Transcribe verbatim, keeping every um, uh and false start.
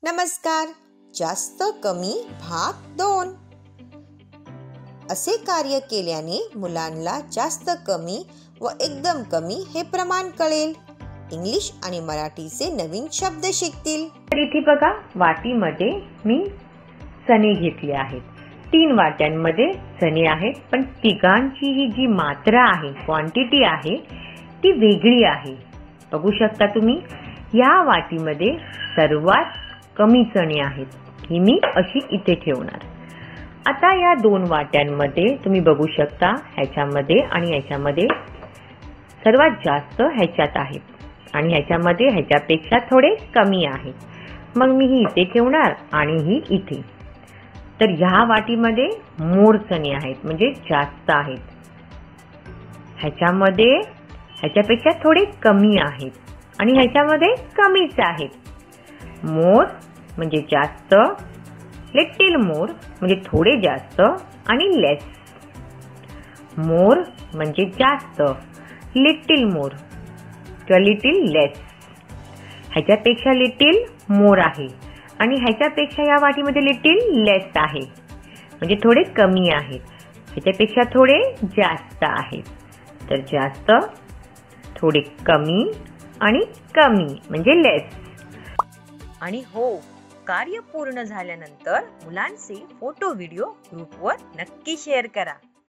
नमस्कार. जास्त कमी भाग दोन. असे कार्य केल्याने मुलांना जास्त कमी व एकदम कमी हे प्रमाण कळेल. इंग्लिश आणि मराठीचे नवीन शब्द शिकतील. तर इथे बघा, वाटीमध्ये मी चणे घेतले आहेत. तीन वाट्यांमध्ये चणे आहेत, पण तिघांची ही जी मात्रा आहे, क्वांटिटी आहे, ती वेगळी आहे. बघू शकता तुम्ही, या वाटीमध्ये सर्वात कमी चणे आहेत. ही मी अशी इथे ठेवणार. आता या दोन वाट्यांमध्ये तुम्ही बघू शकता, ह्याच्यामध्ये आणि ह्याच्यामध्ये सर्वात जास्त ह्याच्यात आहेत आणि ह्याच्यामध्ये ह्याच्यापेक्षा थोडे कमी आहेत. मग मी ही इथे ठेवणार आणि ही इथे. तर ह्या वाटीमध्ये मोर चणे आहेत, म्हणजे जास्त आहेत. ह्याच्यामध्ये ह्याच्यापेक्षा थोडे कमी आहेत आणि ह्याच्यामध्ये कमीच आहेत. मोर म्हणजे जास्त, लिटिल मोर म्हणजे थोडे जास्त आणि लेस. मोर म्हणजे जास्त, लिटिल मोर किंवा लिटिल लेस. ह्याच्यापेक्षा लिटिल मोर आहे आणि ह्याच्यापेक्षा या वाटीमध्ये लिटिल लेस आहे, म्हणजे थोडे कमी आहेत. ह्याच्यापेक्षा थोडे जास्त आहेत. तर जास्त, थोडे कमी आणि कमी म्हणजे लेस. आणि हो, कार्य पूर्ण झाल्यानंतर मुलांचे फोटो व्हिडिओ ग्रुपवर नक्की शेअर करा.